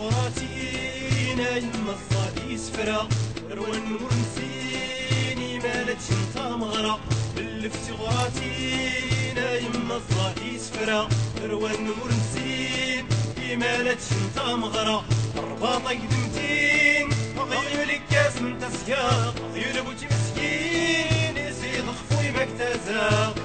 غراتينا يما الصادي سفرا روان مرنسيني مالتش انت مغرا بلفتي غراتينا يما الصادي سفرا روان مرنسين مالتش انت مغرا الرباطة قدمتين غيولك كاس انت سياق غيول بوتي مسكين يزيد خفوي مكتازا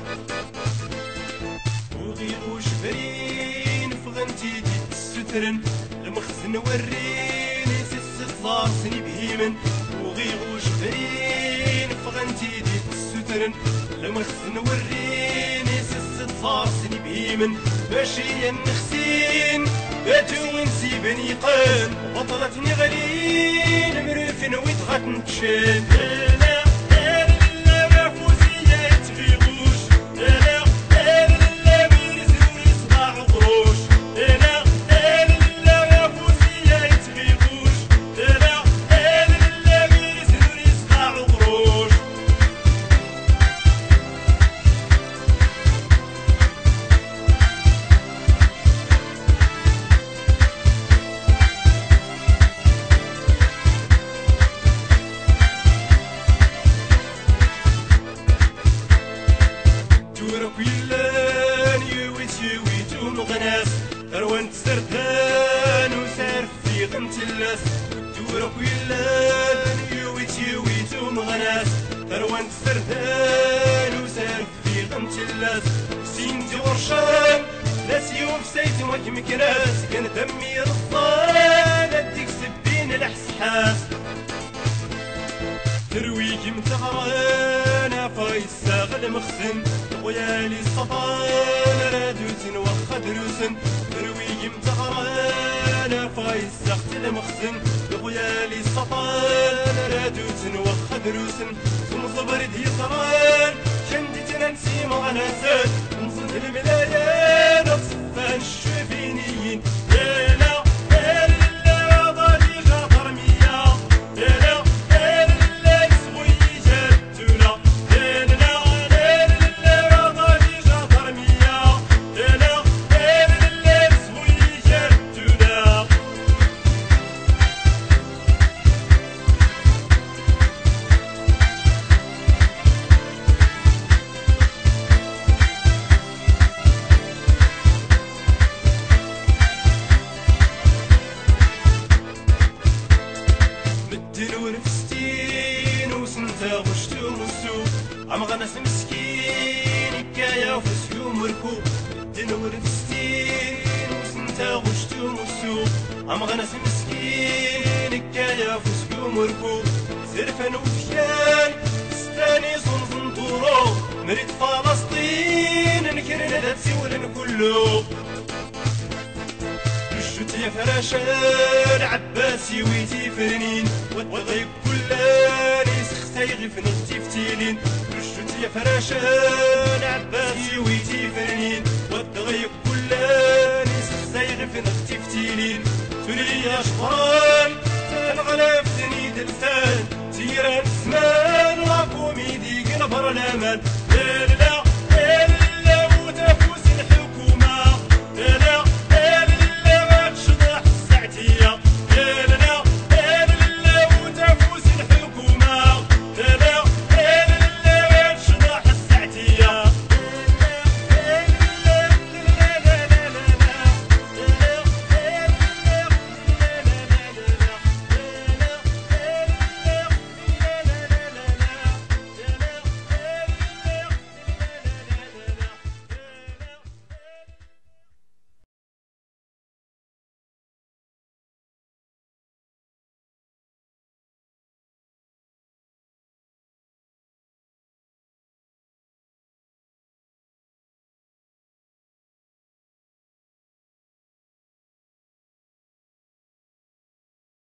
وغيغو شفرين فغنتي دي السترن المخزن ورين يسس الصار سني بهيمن وغيغو شفرين فغنتي دي السترن المخزن ورين يسس الصار سني بهيمن ماشي النخسين باتو نسيبني قان بطلتني غلين مرفن ويتغات نتشان روان تسردان وسارف في غنت اللاس دورك ويلان يويت ومغناس روان تسردان وسارف في غنت اللاس سينتي ورشان ناس يوم سيت وك مكراس كان دمي رصان اديك سبين الحسحاس ترويك متغران فايسا غد مخزن ويالي السطان رادوتن وخا دروسن ترويك متغران فايسا اختي المخزن ويالي السطان رادوتن وخا دروسن ثم صبرت يسران شندي تنسي مغناسات نصد الملايين وصفان الشوفينيين عم غنس مسكين كايا وفسيو مركوب دنور فستين وسنتا غشتو مسوق عم غنس مسكين كايا وفسيو مركوب زرفان وفيان ستاني صنصن طورو مريد فلسطين نكرنا دا تسولن كلو الشوت يا فراشان عباسي ويتي فرنين وضيق كلاني سختي غفني تفتيلين يا فراشان عباسي ويتي فرنين والدغيق كلاني سخزي غفن اختي فتيلين تولي يا شفران تنغلف تنيد الفان تيران الزمان وكوميدي قلبر الامان